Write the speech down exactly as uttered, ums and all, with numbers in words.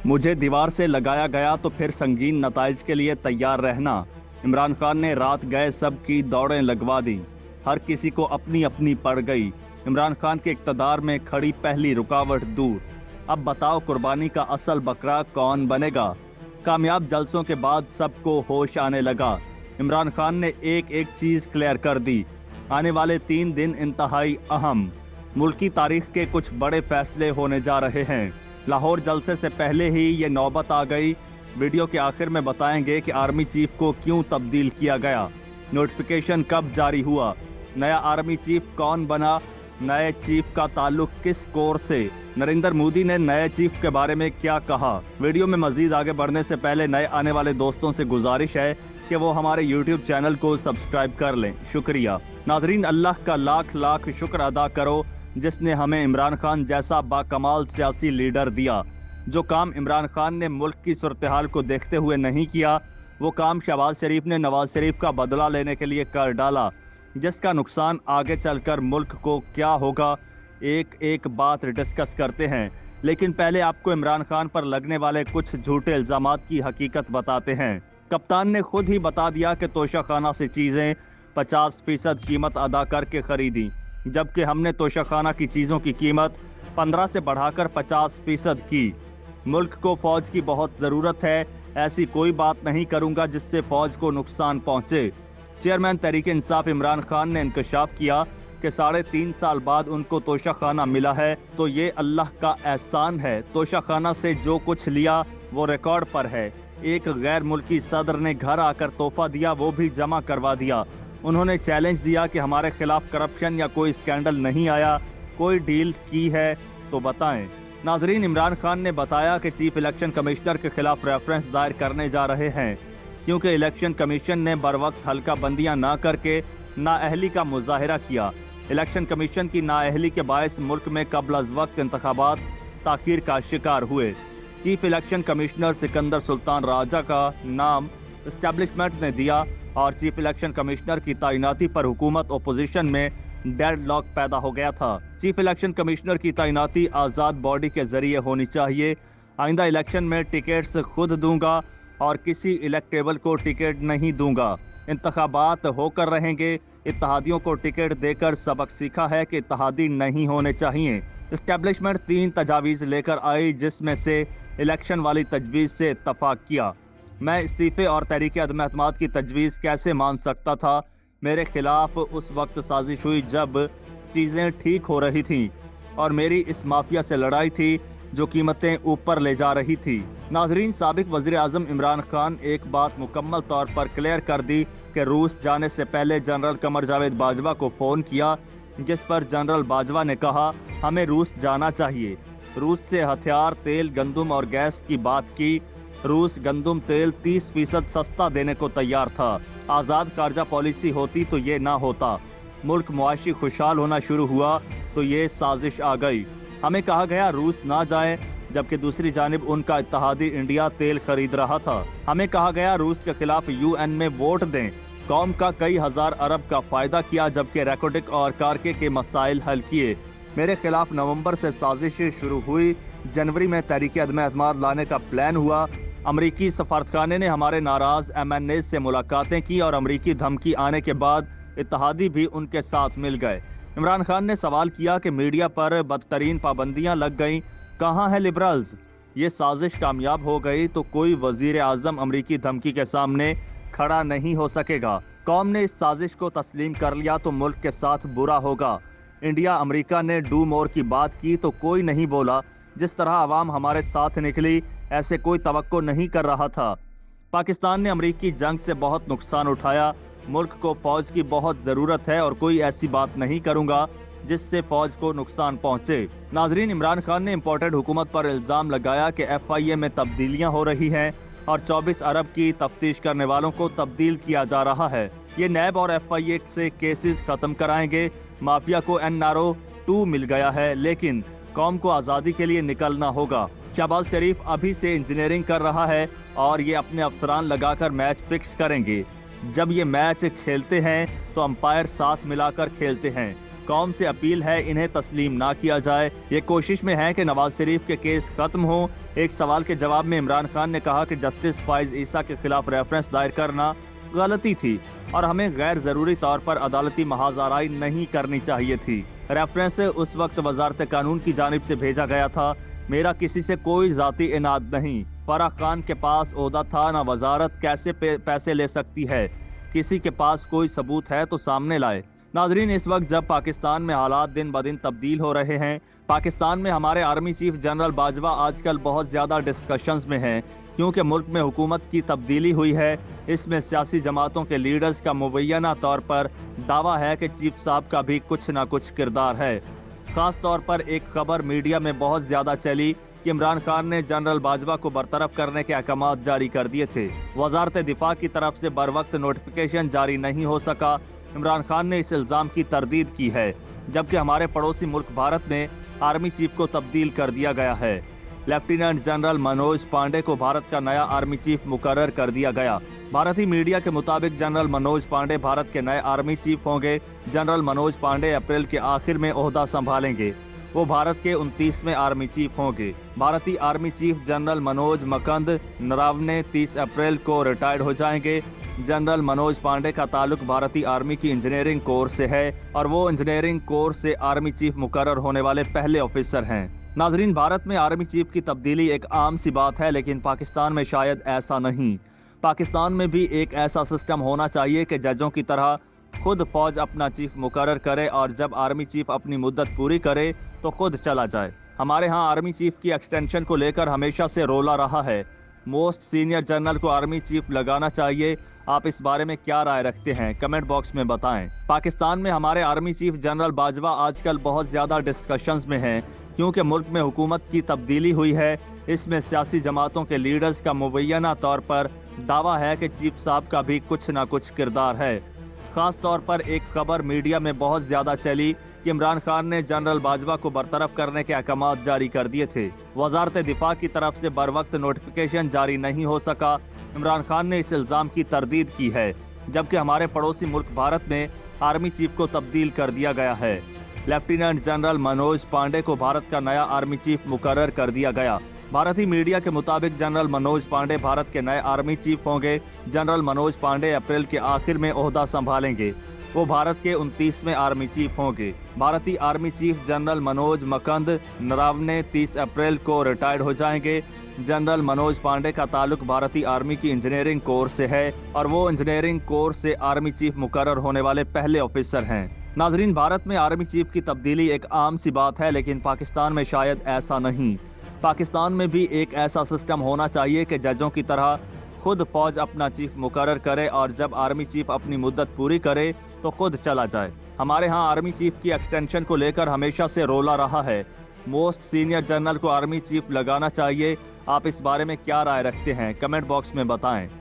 مجھے دیوار سے لگایا گیا تو پھر سنگین نتائج کے لیے تیار رہنا۔ عمران خان نے رات گئے سب کی دوڑیں لگوا دی، ہر کسی کو اپنی اپنی پڑ گئی۔ عمران خان کے اقتدار میں کھڑی پہلی رکاوٹ دور۔ اب بتاؤ قربانی کا اصل بکرا کون بنے گا؟ کامیاب جلسوں کے بعد سب کو ہوش آنے لگا۔ عمران خان نے ایک ایک چیز کلیئر کر دی۔ آنے والے تین دن انتہائی اہم، ملکی تاریخ کے کچھ بڑے فیصلے ہونے جا رہے ہیں۔ لاہور جلسے سے پہلے ہی یہ نوبت آ گئی۔ ویڈیو کے آخر میں بتائیں گے کہ آرمی چیف کو کیوں تبدیل کیا گیا، نوٹیفیکیشن کب جاری ہوا، نیا آرمی چیف کون بنا، نئے چیف کا تعلق کس کور سے، نریندر مودی نے نئے چیف کے بارے میں کیا کہا۔ ویڈیو میں مزید آگے بڑھنے سے پہلے نئے آنے والے دوستوں سے گزارش ہے کہ وہ ہمارے یوٹیوب چینل کو سبسکرائب کر لیں۔ شکریہ ناظرین، اللہ کا لاکھ لاکھ شکر ادا کرو جس نے ہمیں عمران خان جیسا باکمال سیاسی لیڈر دیا۔ جو کام عمران خان نے ملک کی صورتحال کو دیکھتے ہوئے نہیں کیا، وہ کام شہباز شریف نے نواز شریف کا بدلہ لینے کے لیے کر ڈالا، جس کا نقصان آگے چل کر ملک کو کیا ہوگا ایک ایک بات ڈسکس کرتے ہیں۔ لیکن پہلے آپ کو عمران خان پر لگنے والے کچھ جھوٹے الزامات کی حقیقت بتاتے ہیں۔ کپتان نے خود ہی بتا دیا کہ توشہ خانہ سے چیزیں پچاس فیصد قیمت ادا کر کے خریدی، جبکہ ہم نے توشہ خانہ کی چیزوں کی قیمت پندرہ سے بڑھا کر پچاس فیصد کی۔ ملک کو فوج کی بہت ضرورت ہے، ایسی کوئی بات نہیں کروں گا جس سے فوج کو نقصان پہنچے۔ چیئرمین تحریک انصاف عمران خان نے انکشاف کیا کہ ساڑھے تین سال بعد ان کو توشہ خانہ ملا ہے تو یہ اللہ کا احسان ہے۔ توشہ خانہ سے جو کچھ لیا وہ ریکارڈ پر ہے۔ ایک غیر ملکی صدر نے گھر آ کر تحفہ دیا، وہ بھی جمع کروا دیا۔ انہوں نے چیلنج دیا کہ ہمارے خلاف کرپشن یا کوئی اسکینڈل نہیں آیا، کوئی ڈیل کی ہے تو بتائیں۔ ناظرین، عمران خان نے بتایا کہ چیف الیکشن کمشنر کے خلاف ریفرنس دائر کرنے جا رہے ہیں، کیونکہ الیکشن کمیشن نے بروقت حلقہ بندیاں نہ کر کے نااہلی کا مظاہرہ کیا۔ الیکشن کمیشن کی نااہلی کے باعث ملک میں قبل از وقت انتخابات تاخیر کا شکار ہوئے۔ Chief election commissioner Sikandar Sultan Raja کا نام اسٹیبلشمنٹ نے دیا اور چیف الیکشن کمشنر کی تعیناتی پر حکومت اپوزیشن میں ڈیڈ لاک پیدا ہو گیا تھا۔ چیف الیکشن کمشنر کی تعیناتی آزاد باڈی کے ذریعے ہونی چاہیے۔ آئندہ الیکشن میں ٹکٹس خود دوں گا اور کسی الیکٹیبل کو ٹکٹ نہیں دوں گا۔ انتخابات ہو کر رہیں گے۔ اتحادیوں کو ٹکٹ دے کر سبق سیکھا ہے کہ اتحادی نہیں ہونے چاہیے۔ اسٹیبلشمنٹ تین تجاویز لے کر آئی، جس میں سے الیکشن والی تجویز سے اتفاق کیا۔ میں استعفے اور تحریک عدم اعتماد کی تجویز کیسے مان سکتا تھا؟ میرے خلاف اس وقت سازش ہوئی جب چیزیں ٹھیک ہو رہی تھیں اور میری اس مافیا سے لڑائی تھی جو قیمتیں اوپر لے جا رہی تھی۔ ناظرین، سابق وزیر اعظم عمران خان ایک بات مکمل طور پر کلیئر کر دی کہ روس جانے سے پہلے جنرل قمر جاوید باجوہ کو فون کیا، جس پر جنرل باجوہ نے کہا ہمیں روس جانا چاہیے۔ روس سے ہتھیار، تیل، گندم اور گیس کی بات کی۔ روس گندم تیل تیس فیصد سستا دینے کو تیار تھا۔ آزاد خارجہ پالیسی ہوتی تو یہ نہ ہوتا۔ ملک معاشی خوشحال ہونا شروع ہوا تو یہ سازش آ گئی۔ ہمیں کہا گیا روس نہ جائے، جبکہ دوسری جانب ان کا اتحادی انڈیا تیل خرید رہا تھا۔ ہمیں کہا گیا روس کے خلاف یو این میں ووٹ دیں، قوم کا کئی ہزار ارب کا فائدہ کیا، جبکہ ریکوڈک اور کارکے کے مسائل حل کیے۔ میرے خلاف نومبر سے سازش شروع ہوئی۔ جنوری میں تحریک عدم اعتماد لانے کا پلان ہوا۔ امریکی سفارتخانے نے ہمارے ناراض ایم این اے سے ملاقاتیں کی اور امریکی دھمکی آنے کے بعد اتحادی بھی ان کے ساتھ مل گئے۔ عمران خان نے سوال کیا کہ میڈیا پر بدترین پابندیاں لگ گئیں، کہاں ہیں لبرلز؟ یہ سازش کامیاب ہو گئی تو کوئی وزیر اعظم امریکی دھمکی کے سامنے کھڑا نہیں ہو سکے گا۔ قوم نے اس سازش کو تسلیم کر لیا تو ملک کے ساتھ برا ہوگا۔ انڈیا امریکہ نے ڈو مور کی بات کی تو کوئی نہیں بولا۔ جس طرح عوام ہمارے ساتھ نکلی، ایسے کوئی توقع نہیں کر رہا تھا۔ پاکستان نے امریکی جنگ سے بہت نقصان اٹھایا۔ ملک کو فوج کی بہت ضرورت ہے اور کوئی ایسی بات نہیں کروں گا جس سے فوج کو نقصان پہنچے۔ ناظرین، عمران خان نے امپورٹڈ حکومت پر الزام لگایا کہ ایف آئی اے میں تبدیلیاں ہو رہی ہیں اور چوبیس ارب کی تفتیش کرنے والوں کو تبدیل کیا جا رہا ہے۔ یہ نیب اور ایف آئی اے سے کیسز ختم کرائیں گے۔ مافیا کو این آر او ٹو مل گیا ہے، لیکن قوم کو آزادی کے لیے نکلنا ہوگا۔ شہباز شریف ابھی سے انجینئرنگ کر رہا ہے اور یہ اپنے افسران لگا کر میچ فکس کریں گے۔ جب یہ میچ کھیلتے ہیں تو امپائر ساتھ ملا کر کھیلتے ہیں۔ قوم سے اپیل ہے انہیں تسلیم نہ کیا جائے۔ یہ کوشش میں ہے کہ نواز شریف کے کیس ختم ہو۔ ایک سوال کے جواب میں عمران خان نے کہا کہ جسٹس فائز عیسیٰ کے خلاف ریفرنس دائر کرنا غلطی تھی اور ہمیں غیر ضروری طور پر عدالتی محاذ آرائی نہیں کرنی چاہیے تھی۔ ریفرنس اس وقت وزارت قانون کی جانب سے بھیجا گیا تھا۔ میرا کسی سے کوئی ذاتی اناد نہیں۔ فرح خان کے پاس عہدہ تھا، نہ وزارت کیسے پیسے لے سکتی ہے۔ کسی کے پاس کوئی ثبوت ہے تو سامنے لائے۔ ناظرین، اس وقت جب پاکستان میں حالات دن بدن تبدیل ہو رہے ہیں، پاکستان میں ہمارے آرمی چیف جنرل باجوہ آج کل بہت زیادہ ڈسکشنز میں ہیں، کیونکہ ملک میں حکومت کی تبدیلی ہوئی ہے۔ اس میں سیاسی جماعتوں کے لیڈرز کا مبینہ طور پر دعویٰ ہے کہ چیف صاحب کا بھی کچھ نہ کچھ کردار ہے۔ خاص طور پر ایک خبر میڈیا میں بہت زیادہ چلی کہ عمران خان نے جنرل باجوہ کو برطرف کرنے کے احکامات جاری کر دیے تھے۔ وزارت دفاع کی طرف سے بروقت نوٹیفیکیشن جاری نہیں ہو سکا۔ عمران خان نے اس الزام کی تردید کی ہے، جبکہ ہمارے پڑوسی ملک بھارت میں آرمی چیف کو تبدیل کر دیا گیا ہے۔ لیفٹیننٹ جنرل منوج پانڈے کو بھارت کا نیا آرمی چیف مقرر کر دیا گیا۔ بھارتی میڈیا کے مطابق جنرل منوج پانڈے بھارت کے نئے آرمی چیف ہوں گے۔ جنرل منوج پانڈے اپریل کے آخر میں عہدہ سنبھالیں گے۔ وہ بھارت کے انتیسویں آرمی چیف ہوں گے۔ بھارتی army chief general Manoj Mukund Naravane تیس اپریل کو ریٹائرڈ ہو جائیں گے۔ جنرل منوج پانڈے کا تعلق بھارتی آرمی کی انجینئرنگ کورس سے ہے اور وہ انجینئرنگ کورس سے آرمی چیف مقرر ہونے والے پہلے آفیسر ہیں۔ ناظرین، بھارت میں آرمی چیف کی تبدیلی ایک عام سی بات ہے، لیکن پاکستان میں شاید ایسا نہیں۔ پاکستان میں بھی ایک ایسا سسٹم ہونا چاہیے کہ ججوں کی طرح خود فوج اپنا چیف مقرر کرے اور جب آرمی چیف اپنی مدت پوری کرے تو خود چلا جائے۔ ہمارے ہاں آرمی چیف کی ایکسٹینشن کو لے کر ہمیشہ سے رولا رہا ہے۔ موسٹ سینئر جنرل کو آرمی چیف لگانا چاہیے۔ آپ اس بارے میں کیا رائے رکھتے ہیں؟ کمنٹ باکس میں بتائیں۔ پاکستان میں ہمارے آرمی چیف جنرل باجوہ آج کل بہت زیادہ ڈسکشنز میں ہیں، کیونکہ ملک میں حکومت کی تبدیلی ہوئی ہے۔ اس میں سیاسی جماعتوں کے لیڈرز کا مبینہ طور پر دعویٰ ہے کہ چیف صاحب کا بھی کچھ نہ کچھ کردار ہے۔ خاص طور پر ایک خبر میڈیا میں بہت زیادہ چلی کہ عمران خان نے جنرل باجوہ کو برطرف کرنے کے احکامات جاری کر دیے تھے۔ وزارت دفاع کی طرف سے بروقت نوٹیفیکیشن جاری نہیں ہو سکا۔ عمران خان نے اس الزام کی تردید کی ہے، جبکہ ہمارے پڑوسی ملک بھارت میں آرمی چیف کو تبدیل کر دیا گیا ہے۔ لیفٹیننٹ جنرل منوج پانڈے کو بھارت کا نیا آرمی چیف مقرر کر دیا گیا۔ بھارتی میڈیا کے مطابق جنرل منوج پانڈے بھارت کے نئے آرمی چیف ہوں گے۔ جنرل منوج پانڈے اپریل کے آخر میں عہدہ سنبھالیں گے۔ وہ بھارت کے انتیسویں آرمی چیف ہوں گے۔ بھارتی army chief general Manoj Mukund Naravane تیس اپریل کو ریٹائرڈ ہو جائیں گے۔ جنرل منوج پانڈے کا تعلق بھارتی آرمی کی انجینئرنگ کورس سے ہے اور وہ انجینئرنگ کورس سے آرمی چیف مقرر ہونے والے پہلے آفیسر ہیں۔ ناظرین، بھارت میں آرمی چیف کی تبدیلی ایک عام سی بات ہے، لیکن پاکستان میں شاید ایسا نہیں۔ پاکستان میں بھی ایک ایسا سسٹم ہونا چاہیے کہ ججوں کی طرح خود فوج اپنا چیف مقرر کرے اور جب آرمی چیف اپنی مدت پوری کرے تو خود چلا جائے۔ ہمارے ہاں آرمی چیف کی ایکسٹینشن کو لے کر ہمیشہ سے رولا رہا ہے۔ موسٹ سینئر جنرل کو آرمی چیف لگانا چاہیے۔ آپ اس بارے میں کیا رائے رکھتے ہیں؟ کمنٹ باکس میں بتائیں۔